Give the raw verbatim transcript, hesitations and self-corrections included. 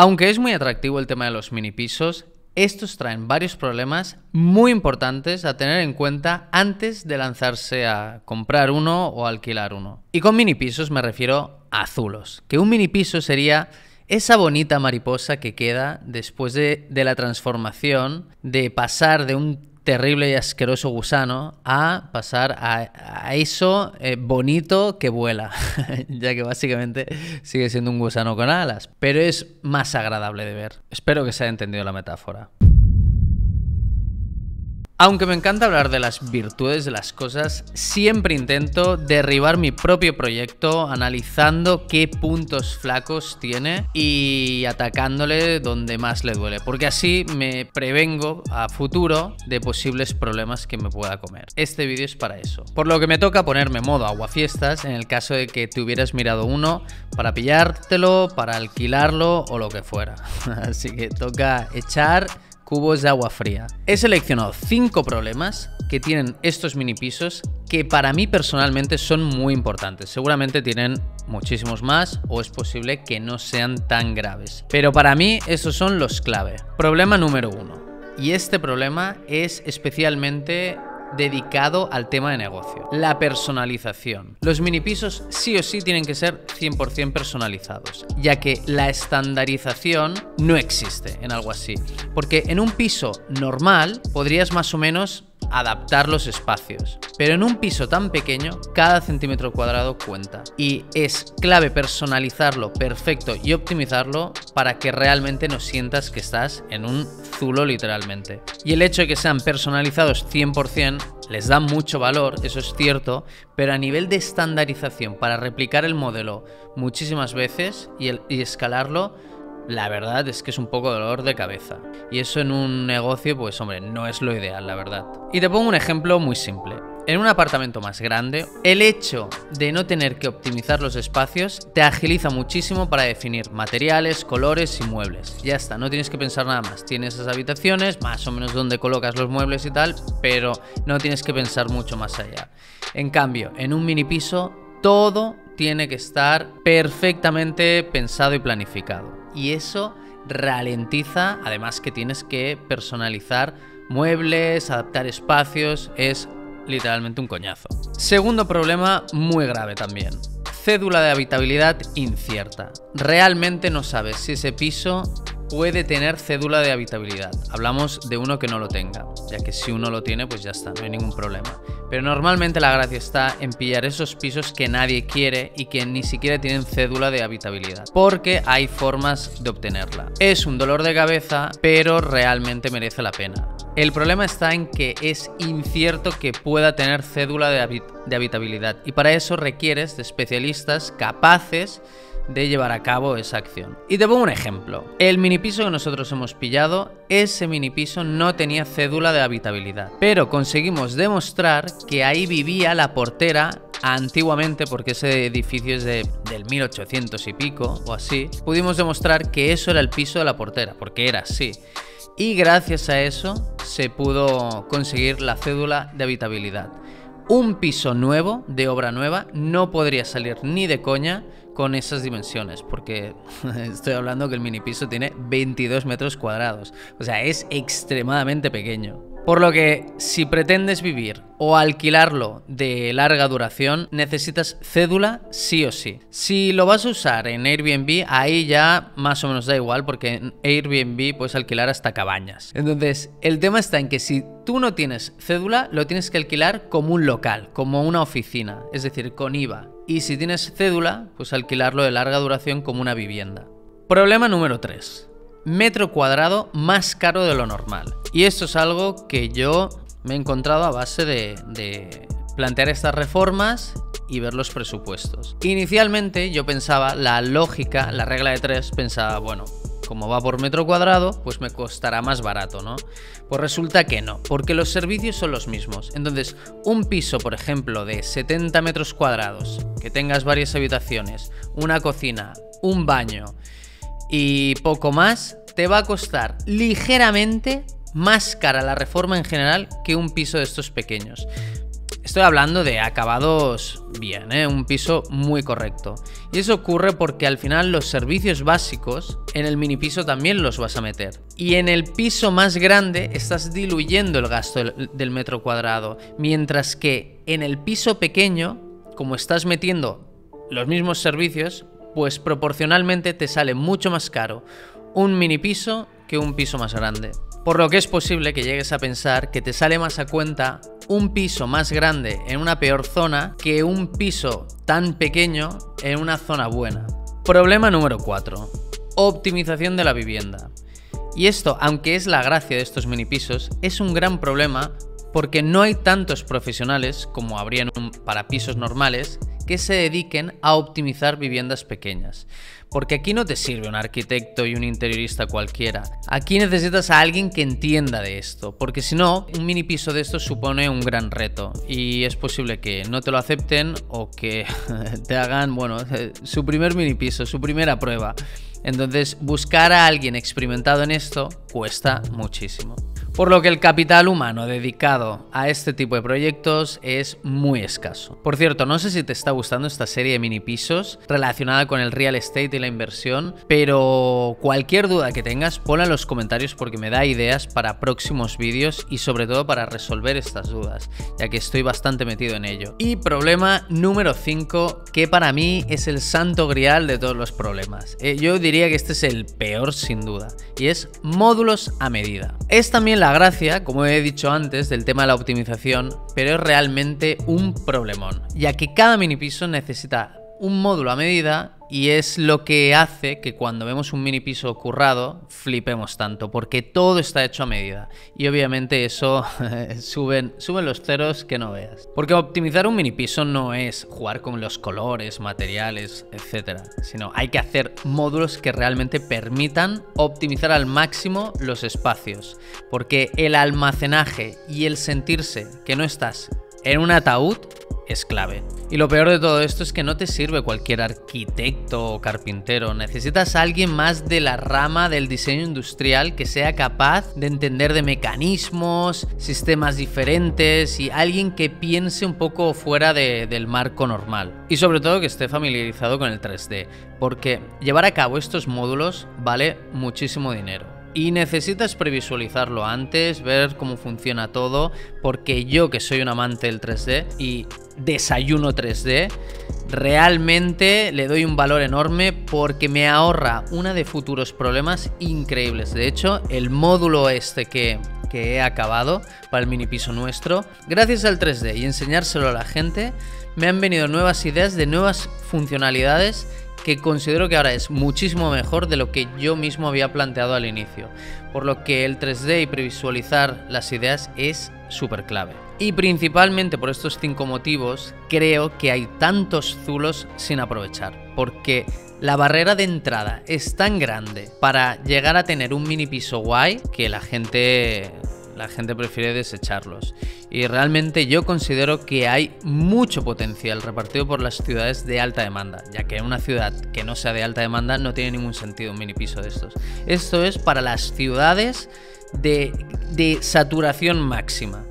Aunque es muy atractivo el tema de los mini pisos, estos traen varios problemas muy importantes a tener en cuenta antes de lanzarse a comprar uno o alquilar uno. Y con mini pisos me refiero a zulos, que un mini piso sería esa bonita mariposa que queda después de, de la transformación de pasar de un terrible y asqueroso gusano a pasar a, a eso eh, bonito que vuela, ya que básicamente sigue siendo un gusano con alas, pero es más agradable de ver. Espero que se haya entendido la metáfora. Aunque me encanta hablar de las virtudes de las cosas, siempre intento derribar mi propio proyecto analizando qué puntos flacos tiene y atacándole donde más le duele, porque así me prevengo a futuro de posibles problemas que me pueda comer. Este vídeo es para eso. Por lo que me toca ponerme modo aguafiestas en el caso de que te hubieras mirado uno para pillártelo, para alquilarlo o lo que fuera. Así que toca echar cubos de agua fría. He seleccionado cinco problemas que tienen estos mini pisos que para mí personalmente son muy importantes. Seguramente tienen muchísimos más o es posible que no sean tan graves. Pero para mí estos son los clave. Problema número uno. Y este problema es especialmente dedicado al tema de negocio. La personalización. Los mini pisos sí o sí tienen que ser cien por cien personalizados, ya que la estandarización no existe en algo así. Porque en un piso normal podrías más o menos adaptar los espacios, pero en un piso tan pequeño cada centímetro cuadrado cuenta y es clave personalizarlo perfecto y optimizarlo para que realmente no sientas que estás en un zulo literalmente. Y el hecho de que sean personalizados cien por cien les da mucho valor, eso es cierto, pero a nivel de estandarización para replicar el modelo muchísimas veces y, el, y escalarlo, la verdad es que es un poco dolor de cabeza. Y eso en un negocio, pues hombre, no es lo ideal, la verdad. Y te pongo un ejemplo muy simple. En un apartamento más grande, el hecho de no tener que optimizar los espacios te agiliza muchísimo para definir materiales, colores y muebles. Ya está, no tienes que pensar nada más. Tienes esas habitaciones, más o menos donde colocas los muebles y tal, pero no tienes que pensar mucho más allá. En cambio, en un mini piso, todo tiene que estar perfectamente pensado y planificado. Y eso ralentiza, además que tienes que personalizar muebles, adaptar espacios, es literalmente un coñazo. Segundo problema muy grave también. Cédula de habitabilidad incierta. Realmente no sabes si ese piso puede tener cédula de habitabilidad. Hablamos de uno que no lo tenga, ya que si uno lo tiene, pues ya está, no hay ningún problema. Pero normalmente la gracia está en pillar esos pisos que nadie quiere y que ni siquiera tienen cédula de habitabilidad, porque hay formas de obtenerla. Es un dolor de cabeza, pero realmente merece la pena. El problema está en que es incierto que pueda tener cédula de, habit de habitabilidad y para eso requieres de especialistas capaces de llevar a cabo esa acción. Y te pongo un ejemplo. El mini piso que nosotros hemos pillado, ese mini piso no tenía cédula de habitabilidad, pero conseguimos demostrar que ahí vivía la portera antiguamente, porque ese edificio es de, del mil ochocientos y pico o así. Pudimos demostrar que eso era el piso de la portera, porque era así. Y gracias a eso se pudo conseguir la cédula de habitabilidad. Un piso nuevo, de obra nueva, no podría salir ni de coña con esas dimensiones, porque estoy hablando que el mini piso tiene veintidós metros cuadrados, o sea, es extremadamente pequeño. Por lo que, si pretendes vivir o alquilarlo de larga duración, necesitas cédula sí o sí. Si lo vas a usar en Airbnb, ahí ya más o menos da igual, porque en Airbnb puedes alquilar hasta cabañas. Entonces, el tema está en que si tú no tienes cédula, lo tienes que alquilar como un local, como una oficina, es decir, con I V A. Y si tienes cédula, pues alquilarlo de larga duración como una vivienda. Problema número tres. Metro cuadrado más caro de lo normal. Y esto es algo que yo me he encontrado a base de, de plantear estas reformas y ver los presupuestos. Inicialmente yo pensaba, la lógica, la regla de tres, pensaba, bueno, como va por metro cuadrado, pues me costará más barato, ¿no? Pues resulta que no, porque los servicios son los mismos. Entonces, un piso, por ejemplo, de setenta metros cuadrados, que tengas varias habitaciones, una cocina, un baño y poco más, te va a costar ligeramente más cara la reforma en general que un piso de estos pequeños. Estoy hablando de acabados bien, ¿eh? Un piso muy correcto. Y eso ocurre porque al final los servicios básicos en el mini piso también los vas a meter. Y en el piso más grande estás diluyendo el gasto del, del metro cuadrado. Mientras que en el piso pequeño, como estás metiendo los mismos servicios, pues proporcionalmente te sale mucho más caro un mini piso que un piso más grande. Por lo que es posible que llegues a pensar que te sale más a cuenta un piso más grande en una peor zona que un piso tan pequeño en una zona buena. Problema número cuatro. Optimización de la vivienda. Y esto, aunque es la gracia de estos mini pisos, es un gran problema porque no hay tantos profesionales como habrían para pisos normales que se dediquen a optimizar viviendas pequeñas. Porque aquí no te sirve un arquitecto y un interiorista cualquiera. Aquí necesitas a alguien que entienda de esto, porque si no, un mini piso de estos supone un gran reto y es posible que no te lo acepten o que te hagan, bueno, su primer mini piso, su primera prueba. Entonces, buscar a alguien experimentado en esto cuesta muchísimo. Por lo que el capital humano dedicado a este tipo de proyectos es muy escaso. Por cierto, no sé si te está gustando esta serie de mini pisos relacionada con el real estate y la inversión, pero cualquier duda que tengas, ponla en los comentarios porque me da ideas para próximos vídeos y sobre todo para resolver estas dudas, ya que estoy bastante metido en ello. Y problema número cinco, que para mí es el santo grial de todos los problemas. Eh, yo diría que este es el peor sin duda, y es módulos a medida. Es también la gracia, como he dicho antes, del tema de la optimización, pero es realmente un problemón, ya que cada mini piso necesita un módulo a medida y es lo que hace que cuando vemos un mini piso currado flipemos tanto, porque todo está hecho a medida y obviamente eso suben, suben los ceros que no veas. Porque optimizar un mini piso no es jugar con los colores, materiales, etcétera, sino hay que hacer módulos que realmente permitan optimizar al máximo los espacios, porque el almacenaje y el sentirse que no estás en un ataúd es clave. Y lo peor de todo esto es que no te sirve cualquier arquitecto o carpintero, necesitas a alguien más de la rama del diseño industrial que sea capaz de entender de mecanismos, sistemas diferentes y alguien que piense un poco fuera de, del marco normal. Y sobre todo que esté familiarizado con el tres D, porque llevar a cabo estos módulos vale muchísimo dinero. Y necesitas previsualizarlo antes, ver cómo funciona todo, porque yo que soy un amante del tres D y desayuno tres D, realmente le doy un valor enorme porque me ahorra una de futuros problemas increíbles. De hecho, el módulo este que, que he acabado para el mini piso nuestro, gracias al tres D y enseñárselo a la gente, me han venido nuevas ideas de nuevas funcionalidades que considero que ahora es muchísimo mejor de lo que yo mismo había planteado al inicio, por lo que el tres D y previsualizar las ideas es súper clave. Y principalmente por estos cinco motivos creo que hay tantos zulos sin aprovechar, porque la barrera de entrada es tan grande para llegar a tener un mini piso guay que la gente... la gente prefiere desecharlos. Y realmente yo considero que hay mucho potencial repartido por las ciudades de alta demanda, ya que en una ciudad que no sea de alta demanda no tiene ningún sentido un mini piso de estos. Esto es para las ciudades de, de saturación máxima.